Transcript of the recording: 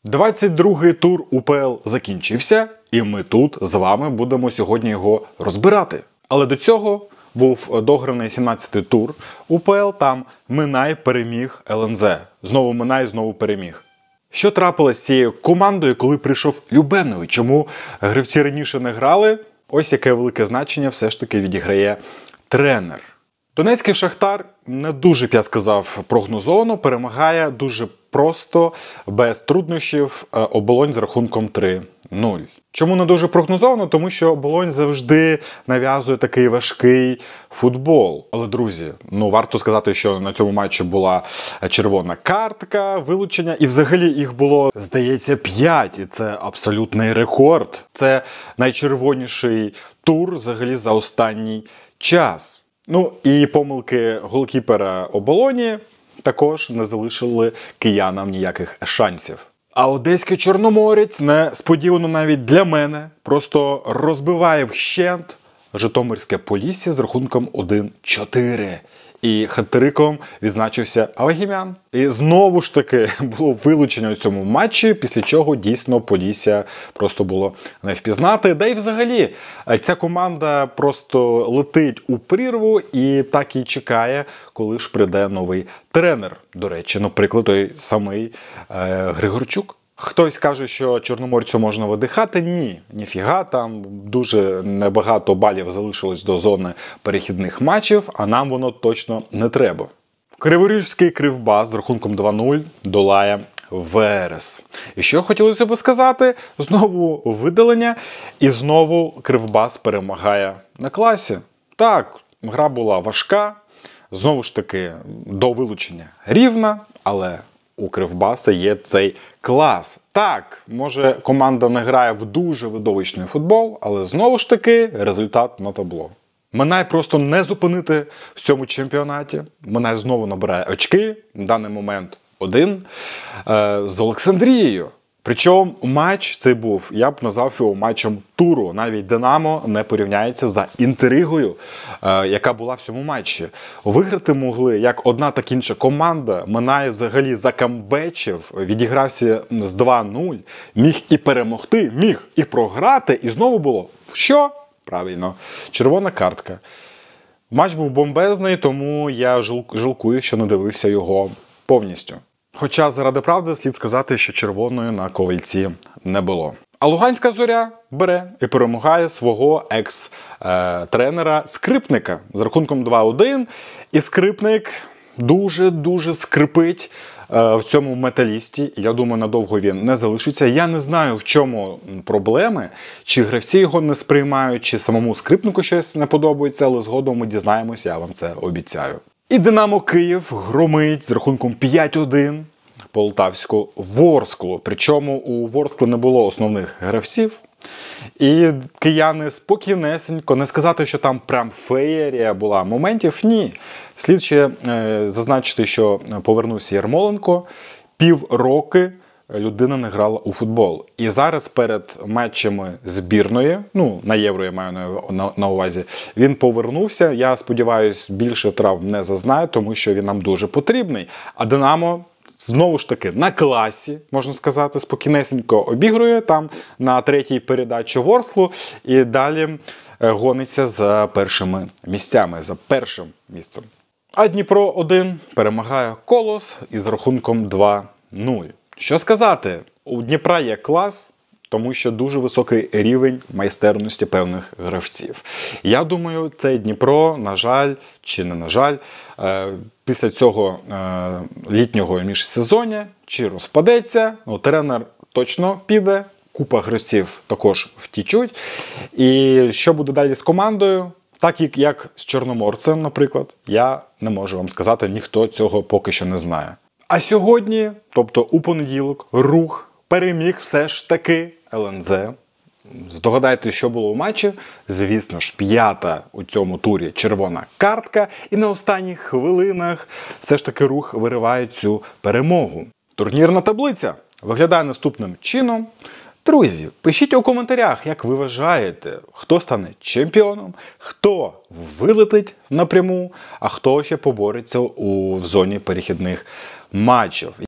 22-й тур УПЛ закінчився, і ми тут з вами будемо сьогодні його розбирати. Але до цього був дограний 17-й тур УПЛ, там Минай переміг ЛНЗ. Знову Минай, знову переміг. Що трапилось з цією командою, коли прийшов Любенович? Чому гравці раніше не грали? Ось яке велике значення все ж таки відіграє тренер. Донецький Шахтар не дуже, б я сказав, прогнозовано, перемагає дуже просто, без труднощів, Оболонь з рахунком 3-0. Чому не дуже прогнозовано? Тому що Оболонь завжди нав'язує такий важкий футбол. Але, друзі, варто сказати, що на цьому матчі була червона картка, вилучення, і взагалі їх було, здається, 5, і це абсолютний рекорд. Це найчервоніший тур взагалі за останній час. І помилки голкіпера Оболоні також не залишили киянам ніяких шансів. А одеський Чорноморець, несподівано навіть для мене, просто розбиває вщент Житомирське Полісся з рахунком 1-4. І хет-триком відзначився Авагімян. І знову ж таки було вилучення у цьому матчі, після чого дійсно Полісся просто було не впізнати. Да й взагалі ця команда просто летить у прірву і так і чекає, коли ж прийде новий тренер. До речі, наприклад, той самий Григорчук. Хтось каже, що Чорноморцю можна видихати. Ні, ніфіга, там дуже небагато балів залишилось до зони перехідних матчів, а нам воно точно не треба. Криворіжський Кривбас з рахунком 2-0 долає Верес. І що хотілося б сказати? Знову видалення, і знову Кривбас перемагає на класі. Так, гра була важка, знову ж таки до вилучення рівна, але у Кривбаса є цей клас. Так, може команда не грає в дуже видовищний футбол, але знову ж таки результат на табло. Минай просто не зупинити в цьому чемпіонаті. Минай знову набирає очки, на даний момент 1, з Олександрією. Причому матч цей був, я б назвав його матчем туру. Навіть Динамо не порівняється за інтригою, яка була в цьому матчі. Виграти могли як одна, так і інша команда. Минай взагалі закамбечив, відігрався з 2-0, міг і перемогти, міг і програти, і знову було що? Правильно, червона картка. Матч був бомбезний, тому я жалкую, що не дивився його повністю. Хоча, заради правди, слід сказати, що червоної на Ковальці не було. А Луганська Зоря бере і перемагає свого екс-тренера Скрипника з рахунком 2-1. І Скрипник дуже-дуже скрипить в цьому Металісті. Я думаю, надовго він не залишиться. Я не знаю, в чому проблеми. Чи гравці його не сприймають, чи самому Скрипнику щось не подобається, але згодом ми дізнаємося, я вам це обіцяю. І Динамо Київ громить з рахунком 5-1 полтавську Ворсклу. Причому у Ворскли не було основних гравців. І кияни спокійнесенько, не сказати, що там прям феєрія була моментів, ні. Слід ще зазначити, що повернувся Ярмоленко, півроку людина не грала у футбол. І зараз перед матчами збірної, на Євро я маю на увазі, він повернувся. Я сподіваюся, більше травм не зазнає, тому що він нам дуже потрібний. А Динамо знову ж таки на класі, можна сказати, спокійнесенько обігрує там на 3-й передачі Ворсклу і далі гониться за першими місцями, за першим місцем. А Дніпро 1 перемагає Колос із рахунком 2-0. Що сказати, у Дніпра є клас, тому що дуже високий рівень майстерності певних гравців. Я думаю, цей Дніпро, на жаль, чи не на жаль, після цього літнього міжсезоння чи розпадеться, тренер точно піде, купа гравців також втічуть. І що буде далі з командою? Так як з Чорноморцем, наприклад, я не можу вам сказати, ніхто цього поки що не знає. А сьогодні, тобто у понеділок, Рух переміг все ж таки ЛНЗ. Здогадайте, що було у матчі. Звісно ж, 5-та у цьому турі червона картка. І на останніх хвилинах все ж таки Рух вириває цю перемогу. Турнірна таблиця виглядає наступним чином. Друзі, пишіть у коментарях, як ви вважаєте, хто стане чемпіоном, хто вилетить напряму, а хто ще побореться в зоні перехідних матчів.